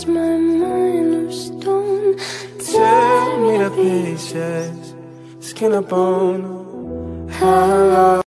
is my mind of stone. Tear me to pieces, skin and bone. How